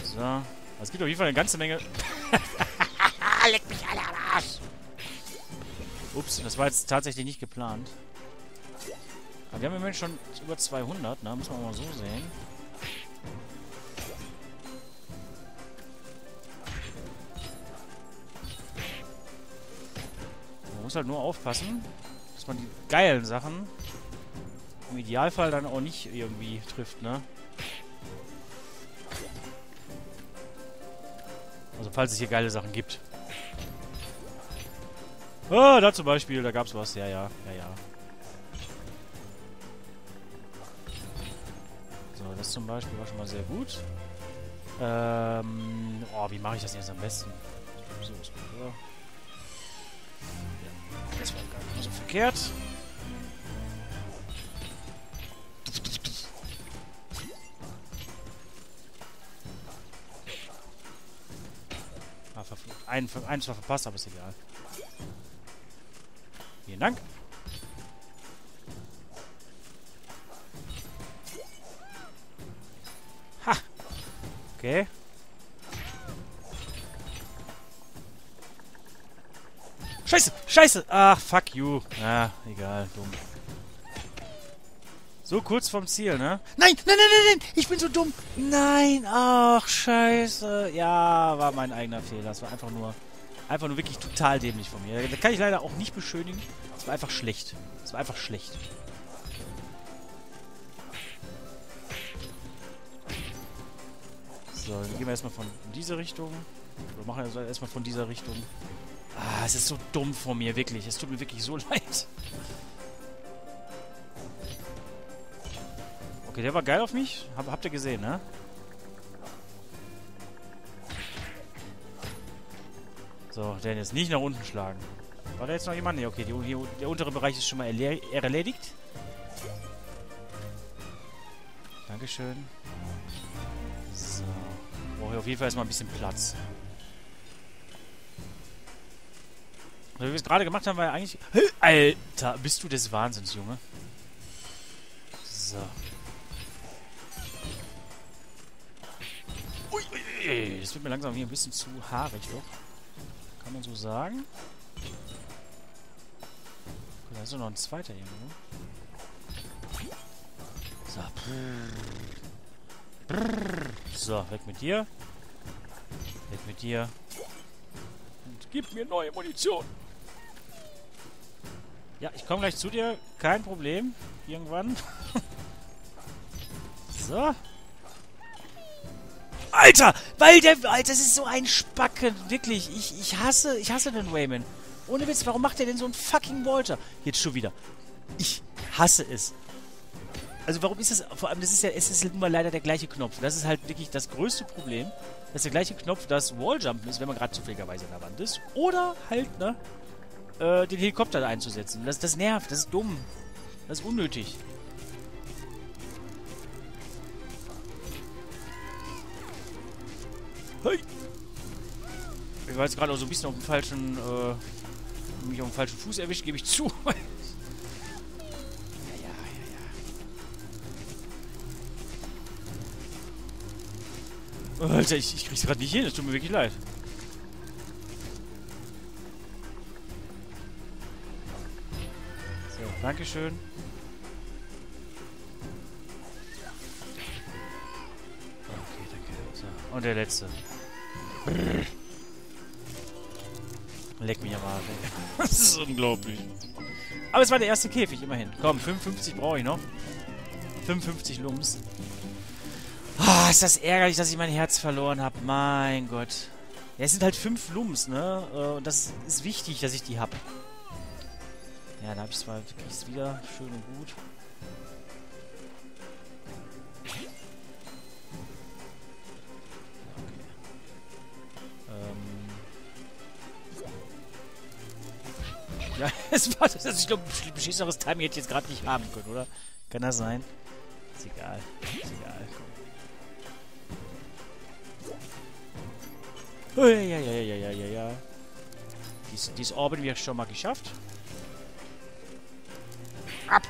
So. Es gibt auf jeden Fall eine ganze Menge... Leck mich alle am Arsch! Ups, das war jetzt tatsächlich nicht geplant. Aber wir haben im Moment schon über 200, ne? Muss man mal so sehen. Man muss halt nur aufpassen, dass man die geilen Sachen im Idealfall dann auch nicht irgendwie trifft, ne? Also falls es hier geile Sachen gibt. Ah, da zum Beispiel, da gab's was. Ja, ja, ja, ja. So, das zum Beispiel war schon mal sehr gut. Oh, wie mache ich das jetzt am besten? So ist gut, oder? Ja, das war gar nicht so verkehrt. Einen zwar verpasst, aber ist egal. Vielen Dank. Ha! Okay. Scheiße! Scheiße! Ach, fuck you. Ah, egal. Dumm. So kurz vom Ziel, ne? Nein! Nein, nein, nein, nein! Ich bin so dumm! Nein! Ach, scheiße! Ja, war mein eigener Fehler. Das war einfach nur wirklich total dämlich von mir. Da kann ich leider auch nicht beschönigen. Das war einfach schlecht. Das war einfach schlecht. So, dann gehen wir erstmal von dieser Richtung. Oder machen wir erstmal von dieser Richtung. Ah, es ist so dumm von mir, wirklich. Es tut mir wirklich so leid. Okay, der war geil auf mich. Habt ihr gesehen, ne? So, den jetzt nicht nach unten schlagen. War da jetzt noch jemand? Ne, okay, der untere Bereich ist schon mal erledigt. Dankeschön. So. Brauche ich auf jeden Fall erstmal ein bisschen Platz. So, wie wir es gerade gemacht haben, war ja eigentlich... Alter, bist du des Wahnsinns, Junge. So. Ui, das wird mir langsam hier ein bisschen zu haarig, doch. Kann man so sagen. Da ist doch noch ein zweiter irgendwo. So. So, weg mit dir. Weg mit dir. Und gib mir neue Munition. Ja, ich komme gleich zu dir. Kein Problem. Irgendwann. So. Alter! Alter, das ist so ein Spacken. Wirklich. Ich hasse den Rayman. Ohne Witz, warum macht der denn so einen fucking Walter? Jetzt schon wieder. Ich hasse es. Also warum ist das... Vor allem, es ist nun mal leider der gleiche Knopf. Das ist halt wirklich das größte Problem. Das ist der gleiche Knopf, das Walljumpen ist, wenn man gerade zufälligerweise in der Wand ist. Oder halt, ne? Den Helikopter einzusetzen. Das nervt. Das ist dumm. Das ist unnötig. Hey! Ich war jetzt gerade auch so ein bisschen auf dem falschen, mich auf dem falschen Fuß erwischt, gebe ich zu. Ja. Alter, ich krieg's gerade nicht hin, es tut mir wirklich leid. So, dankeschön. Okay, danke. So, und der letzte. Leck mich am Arsch, ey. Das ist unglaublich. Aber es war der erste Käfig, immerhin. Komm, 55 brauche ich noch. 55 Lums. Ah, ist das ärgerlich, dass ich mein Herz verloren habe. Mein Gott. Ja, es sind halt 5 Lums, ne? Und das ist wichtig, dass ich die hab. Ja, da habe ich zwar wirklich wieder schön und gut. Ja, es war das. Ich glaube, ein beschisseneres Timing hätte ich jetzt gerade nicht haben können, oder? Kann das sein? Ist egal. Ist egal. Oh, ja. Dies Orben wir schon mal geschafft. Ab!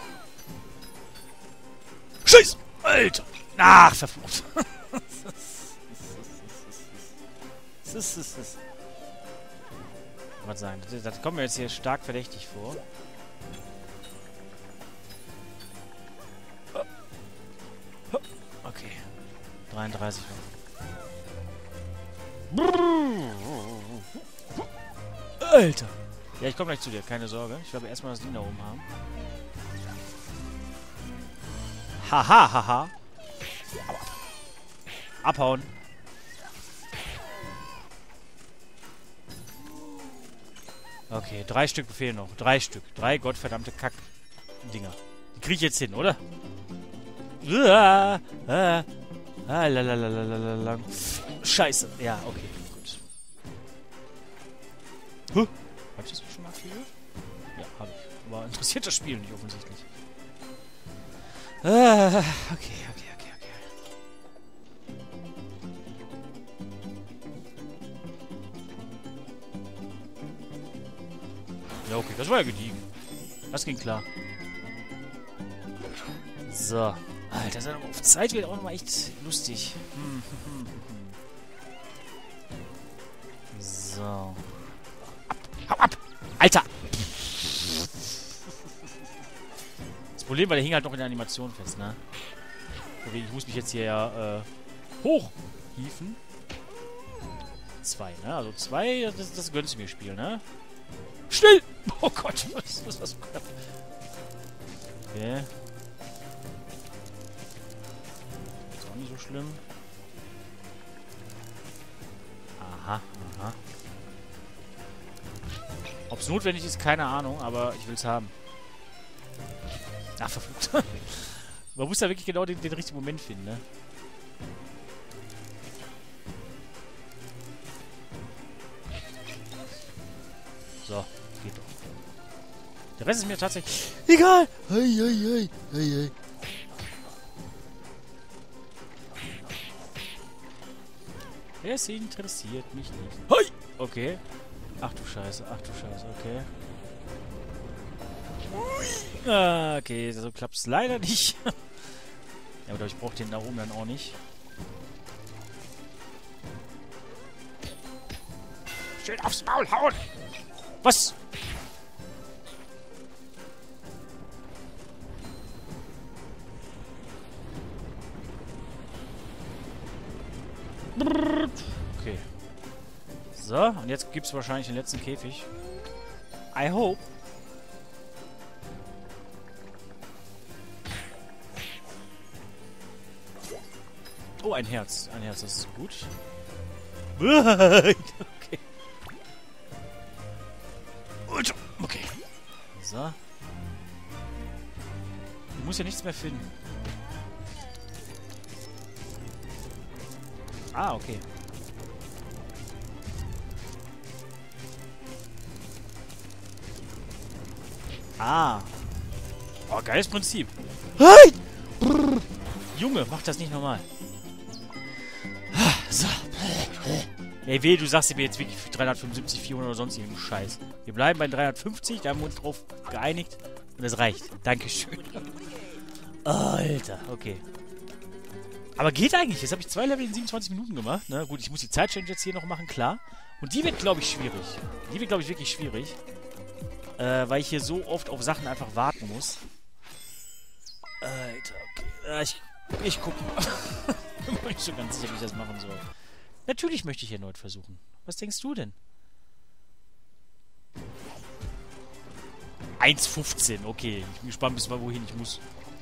Scheiß! Alter! Ach, verflucht. Was sagen? Das kommt mir jetzt hier stark verdächtig vor. Okay. 33 noch. Alter! Ja, ich komme gleich zu dir, keine Sorge. Ich glaube erstmal das Ding da oben haben. Haha, haha. Abhauen. Okay, 3 Stück fehlen noch. 3 Stück. 3 gottverdammte Kack-Dinger. Die kriege ich jetzt hin, oder? Scheiße. Ja, okay, gut. Huh? Hab ich das schon mal aktiviert? Ja, habe ich. Aber interessiert das Spiel nicht offensichtlich. Okay. Ja, okay, das war ja gediegen. Das ging klar. So. Alter, das auf Zeit wird auch nochmal echt lustig. So. Hau ab! Alter! Das Problem war, der hing halt noch in der Animation fest, ne? Okay, ich muss mich jetzt hier ja hochhieven. 2, ne? Also 2, das gönnst du mir Spiel, ne? Schnell! Oh Gott, was ist das? Okay. Ist auch nicht so schlimm. Aha. Ob es notwendig ist, keine Ahnung, aber ich will es haben. Ach, verflucht. Man muss da wirklich genau den richtigen Moment finden, ne? So, geht doch. Der Rest ist mir tatsächlich egal. Hey. Es interessiert mich nicht. Hey! Okay. Ach du Scheiße, okay. Okay, so klappt es leider nicht. Ja, aber ich brauche den da oben dann auch nicht. Schön aufs Maul hauen! Was? Okay. So, und jetzt gibt es wahrscheinlich den letzten Käfig. I hope. Oh, ein Herz. Ein Herz, das ist gut. Okay. Okay. So. Ich muss ja nichts mehr finden. Ah, okay. Ah. Oh, geiles Prinzip. Hey! Junge, mach das nicht normal. So. Ey, weh, du sagst dir jetzt wirklich 375, 400 oder sonst irgendeinen Scheiß. Wir bleiben bei 350, da haben wir uns drauf geeinigt. Und das reicht. Dankeschön. Alter, okay. Aber geht eigentlich. Jetzt habe ich 2 Level in 27 Minuten gemacht. Na gut, ich muss die Zeitchallenge jetzt hier noch machen, klar. Und die wird, glaube ich, schwierig. Die wird, glaube ich, wirklich schwierig. Weil ich hier so oft auf Sachen einfach warten muss. Alter, okay. Ich gucke mal. Ich bin mir nicht so ganz sicher, wie ich das machen soll. Natürlich möchte ich erneut versuchen. Was denkst du denn? 1,15. Okay, ich bin gespannt, bis wohin ich muss.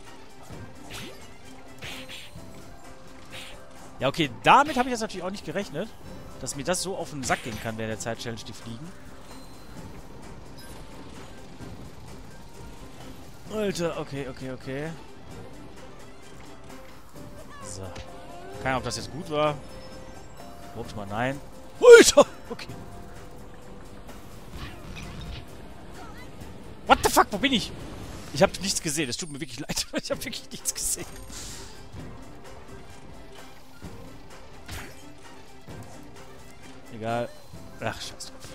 Ja, okay, damit habe ich jetzt natürlich auch nicht gerechnet, dass mir das so auf den Sack gehen kann während der Zeit-Challenge, die Fliegen. Alter, okay. So. Keine Ahnung, ob das jetzt gut war. Überhaupt mal nein. Alter! Okay. What the fuck? Wo bin ich? Ich habe nichts gesehen. Es tut mir wirklich leid. Ich habe wirklich nichts gesehen. Egal. Ach, scheiß drauf.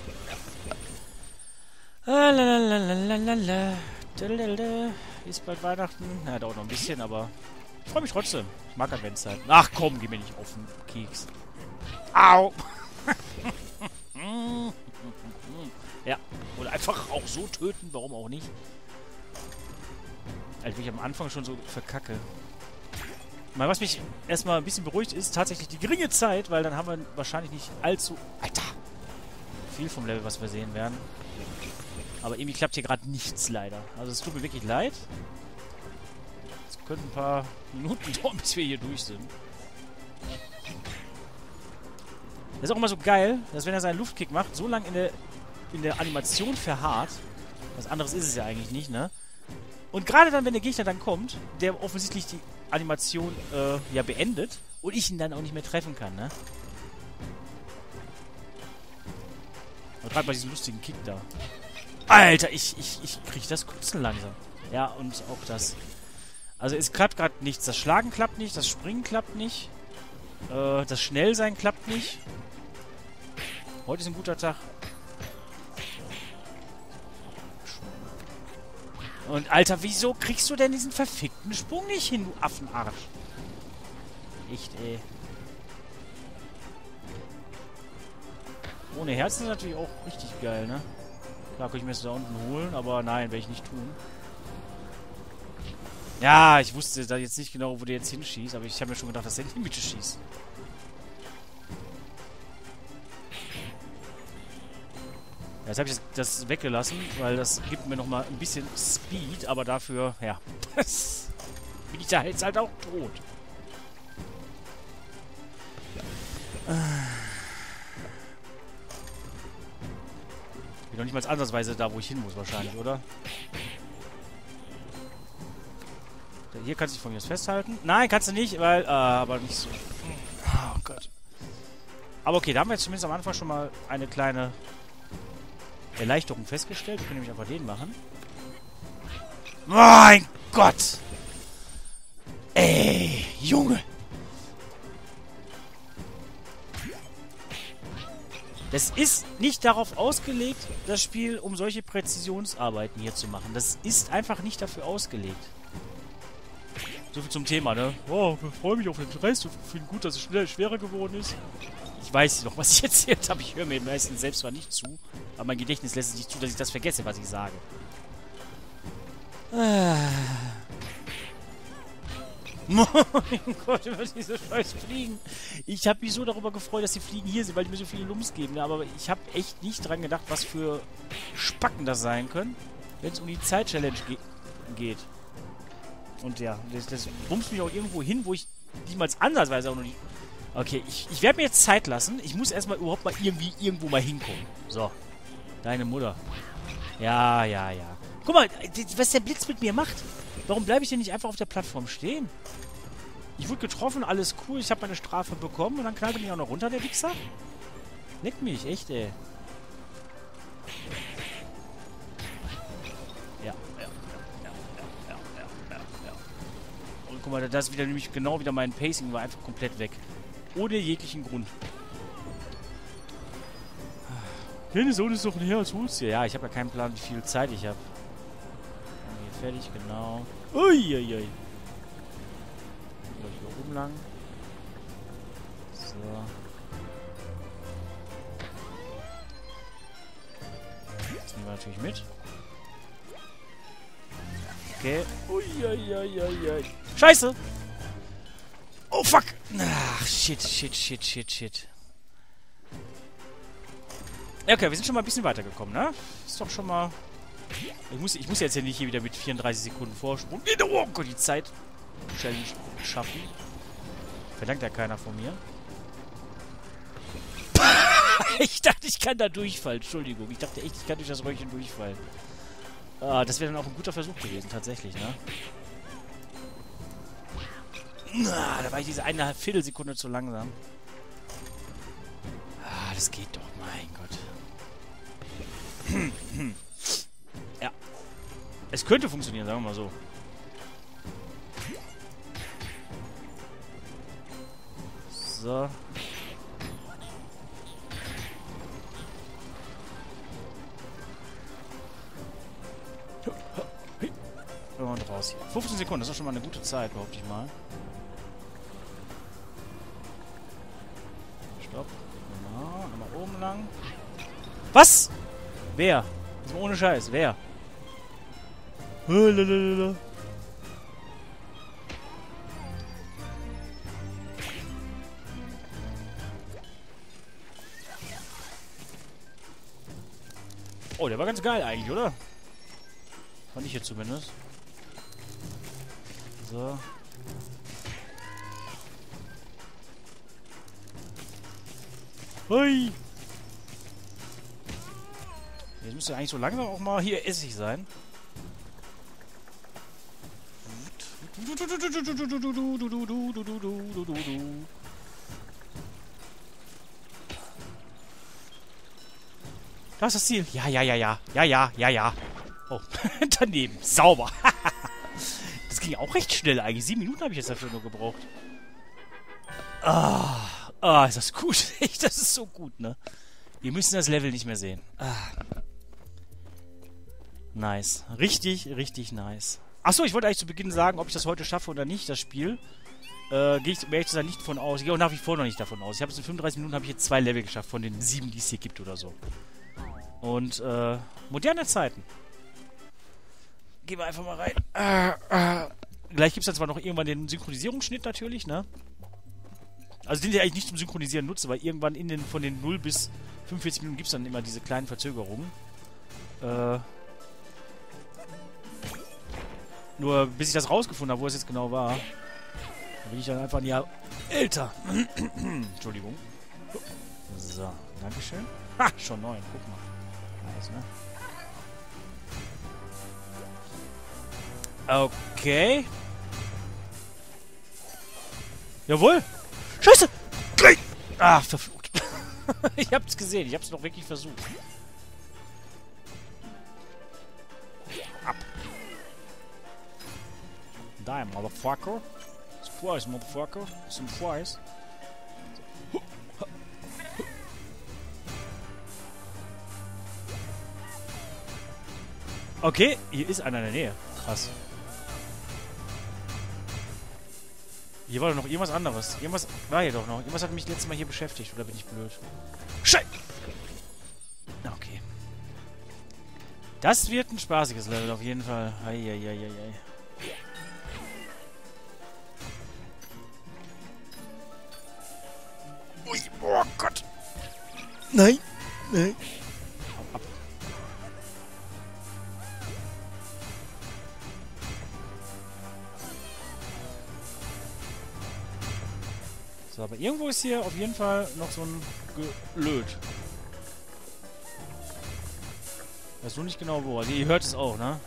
Ist bald Weihnachten. Na, dauert noch ein bisschen, aber ich freue mich trotzdem. Ich mag Adventszeit. Ach komm, geh mir nicht auf den Keks. Au! Ja, oder einfach auch so töten, warum auch nicht. Als ich am Anfang schon so verkacke. Mal, was mich erstmal ein bisschen beruhigt, ist tatsächlich die geringe Zeit, weil dann haben wir wahrscheinlich nicht allzu... Alter! Viel vom Level, was wir sehen werden. Aber irgendwie klappt hier gerade nichts, leider. Also es tut mir wirklich leid. Es könnten ein paar Minuten dauern, bis wir hier durch sind. Das ist auch immer so geil, dass wenn er seinen Luftkick macht, so lange in der Animation verharrt. Was anderes ist es ja eigentlich nicht, ne? Und gerade dann, wenn der Gegner dann kommt, der offensichtlich die Animation ja beendet und ich ihn dann auch nicht mehr treffen kann, ne? Und gerade bei diesem lustigen Kick da. Alter, ich krieg das Kotzen langsam. Ja, und auch das. Also es klappt gerade nichts. Das Schlagen klappt nicht, das Springen klappt nicht. Das Schnellsein klappt nicht. Heute ist ein guter Tag. Und Alter, wieso kriegst du denn diesen verfickten Sprung nicht hin, du Affenarsch? Echt, ey. Ohne Herz ist natürlich auch richtig geil, ne? Klar, könnte ich mir das da unten holen, aber nein, werde ich nicht tun. Ja, ich wusste da jetzt nicht genau, wo der jetzt hinschießt, aber ich habe mir schon gedacht, dass der in die Mitte schießt. Jetzt habe ich das weggelassen, weil das gibt mir nochmal ein bisschen Speed, aber dafür, ja, bin ich da jetzt halt auch tot. Ich bin noch nicht mal ansatzweise da, wo ich hin muss wahrscheinlich, oder? Hier kannst du dich von mir aus festhalten. Nein, kannst du nicht, weil, aber nicht so. Oh Gott. Aber okay, da haben wir jetzt zumindest am Anfang schon mal eine kleine Erleichterung festgestellt. Wir können nämlich einfach den machen. Mein Gott! Ey, Junge! Das ist nicht darauf ausgelegt, das Spiel, um solche Präzisionsarbeiten hier zu machen. Das ist einfach nicht dafür ausgelegt. So viel zum Thema, ne? Oh, ich freue mich auf den Rest. Ich finde gut, dass es schwerer geworden ist. Ich weiß noch, was ich erzählt habe. Ich höre mir meistens selbst zwar nicht zu, aber mein Gedächtnis lässt es nicht zu, dass ich das vergesse, was ich sage. Mein Gott, über diese scheiß Fliegen. Ich habe mich so darüber gefreut, dass die Fliegen hier sind, weil die mir so viele Lumps geben. Ne? Aber ich habe echt nicht dran gedacht, was für Spacken das sein können, wenn es um die Zeit-Challenge geht. Und ja, das bumst mich auch irgendwo hin, wo ich niemals ansatzweise auch noch nicht... Okay, ich werde mir jetzt Zeit lassen. Ich muss erstmal überhaupt mal irgendwo mal hinkommen. So. Deine Mutter. Ja, ja, ja. Guck mal, was der Blitz mit mir macht. Warum bleibe ich denn nicht einfach auf der Plattform stehen? Ich wurde getroffen, alles cool. Ich habe meine Strafe bekommen und dann knallt er mich auch noch runter, der Wichser. Leck mich, echt, ey. Ja. Und guck mal, das ist wieder nämlich genau wieder mein Pacing war einfach komplett weg. Ohne jeglichen Grund. Deine Sohn ist doch näher als holst du. Ja, ich habe ja keinen Plan, wie viel Zeit ich habe. Hier fertig, genau. Uiuiui. Hier oben lang. So. Das nehmen wir natürlich mit. Okay. Uiuiui. Scheiße! Oh, fuck! Ach, shit. Ja, okay, wir sind schon mal ein bisschen weitergekommen, ne? Ist doch schon mal... Ich muss jetzt ja nicht hier wieder mit 34 Sekunden Vorsprung oh Gott, die Zeit-Challenge schaffen. Verlangt ja keiner von mir. Ich dachte, ich kann da durchfallen. Entschuldigung, ich dachte echt, ich kann durch das Röhrchen durchfallen. Ah, das wäre dann auch ein guter Versuch gewesen, tatsächlich, ne? Da war ich diese 1,5 Viertelsekunde zu langsam. Ah, das geht doch, mein Gott. Ja. Es könnte funktionieren, sagen wir mal so. So. Und raus hier. 15 Sekunden, das ist schon mal eine gute Zeit, behaupte ich mal. Stopp. Genau. sagen. Was? Wer? Das ist ohne Scheiß. Wer? Lalalala. Oh, der war ganz geil eigentlich, oder? Fand ich jetzt zumindest. So. Hui! Jetzt müsste eigentlich so langsam auch mal hier Essig sein. Da ist das Ziel. Ja, ja, ja, ja. Ja, ja, ja, ja. Oh, daneben. Sauber. Das ging auch recht schnell eigentlich. 7 Minuten habe ich jetzt dafür nur gebraucht. Ist das gut. Das ist so gut, ne? Wir müssen das Level nicht mehr sehen. Nice. Richtig, richtig nice. Achso, ich wollte eigentlich zu Beginn sagen, ob ich das heute schaffe oder nicht, das Spiel. Gehe ich, um ehrlich zu sein, nicht von aus. Ich gehe auch nach wie vor noch nicht davon aus. Ich habe es in 35 Minuten habe ich jetzt 2 Level geschafft von den 7, die es hier gibt oder so. Und, moderne Zeiten. Gehen wir einfach mal rein. Gleich gibt es dann zwar noch irgendwann den Synchronisierungsschnitt natürlich, ne? Also den ich eigentlich nicht zum Synchronisieren nutze, weil irgendwann von den 0 bis 45 Minuten gibt es dann immer diese kleinen Verzögerungen. Nur bis ich das rausgefunden habe, wo es jetzt genau war, da bin ich dann einfach ein Jahr älter. Entschuldigung. So, dankeschön. Ha, schon 9, guck mal. Nice, ne? Okay. Jawohl. Scheiße! Ah, verflucht. Ich hab's gesehen. Ich hab's noch wirklich versucht. Ab. Da, Motherfucker. Surprise, Motherfucker. Some flies. Okay, hier ist einer in der Nähe. Krass. Hier war doch noch irgendwas anderes. Irgendwas war hier doch noch. Irgendwas hat mich letztes Mal hier beschäftigt. Oder bin ich blöd? Scheiße! Okay. Das wird ein spaßiges Level auf jeden Fall. Eieieiei. Ui, oh Gott. Nein. Nein. Ab. So, aber irgendwo ist hier auf jeden Fall noch so ein Gelöt. Weiß nur nicht genau wo. Also ihr hört es auch, ne?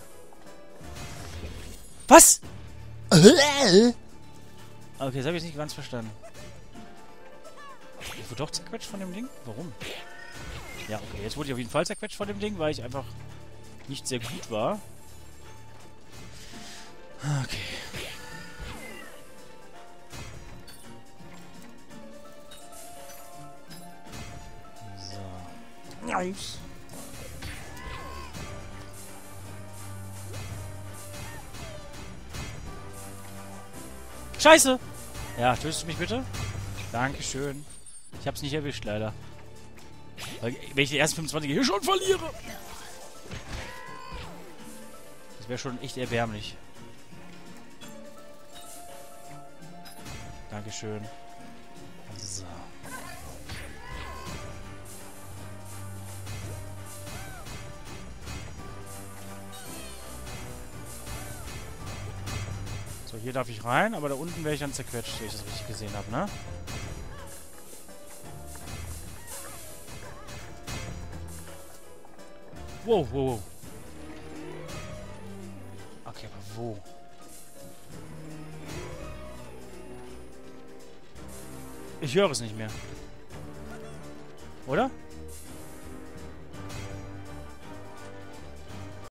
Was? Okay, das habe ich jetzt nicht ganz verstanden. Ich wurde doch zerquetscht von dem Ding? Warum? Ja, okay. Jetzt wurde ich auf jeden Fall zerquetscht von dem Ding, weil ich einfach nicht sehr gut war. Okay. So. Nice. Scheiße! Ja, tötest du mich bitte? Dankeschön. Ich hab's nicht erwischt, leider. Weil, wenn ich die ersten 25 hier schon verliere. Das wäre schon echt erbärmlich. Dankeschön. So. So, hier darf ich rein, aber da unten wäre ich dann zerquetscht, wenn ich das richtig gesehen habe, ne? Wow, wow, wow. Okay, aber wo? Ich höre es nicht mehr. Oder?